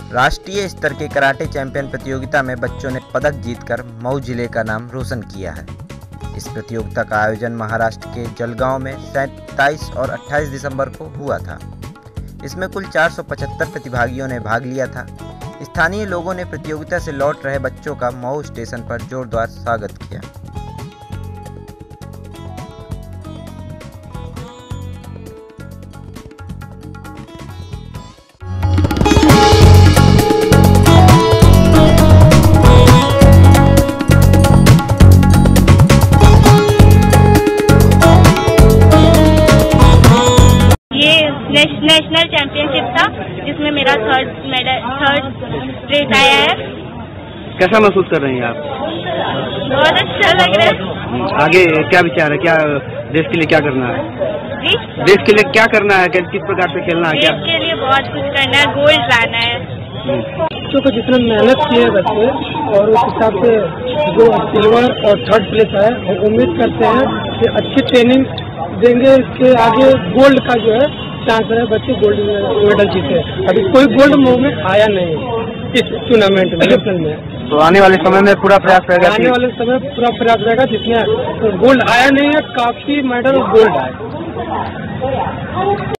राष्ट्रीय स्तर के कराटे चैंपियन प्रतियोगिता में बच्चों ने पदक जीतकर मऊ जिले का नाम रोशन किया है। इस प्रतियोगिता का आयोजन महाराष्ट्र के जलगांव में 27 और 28 दिसंबर को हुआ था। इसमें कुल 475 प्रतिभागियों ने भाग लिया था। स्थानीय लोगों ने प्रतियोगिता से लौट रहे बच्चों का मऊ स्टेशन पर जोरदार स्वागत किया। नेशनल चैंपियनशिप था जिसमें मेरा थर्ड प्लेस आया है। कैसा महसूस कर रही हैं आप? बहुत अच्छा लग रहा है। आगे क्या विचार है, क्या देश के लिए क्या करना है? जी, देश के लिए क्या करना है, किस प्रकार से खेलना है? देश के लिए बहुत कुछ करना है, गोल्ड लाना है। बच्चों को जितना मेहनत किए बच्चे और उस हिसाब से जो सिल्वर और थर्ड प्लेस है, हम उम्मीद करते हैं कि अच्छी ट्रेनिंग देंगे। इसके आगे गोल्ड का जो है चांस है, बच्चे गोल्ड मेडल जीते। अभी कोई गोल्ड मुंह में आया नहीं इस टूर्नामेंट में, नेशनल में। तो आने वाले समय में पूरा प्रयास रहेगा? आने वाले समय पूरा प्रयास रहेगा। जिसमें गोल्ड आया नहीं है, काफी मेडल गोल्ड आए।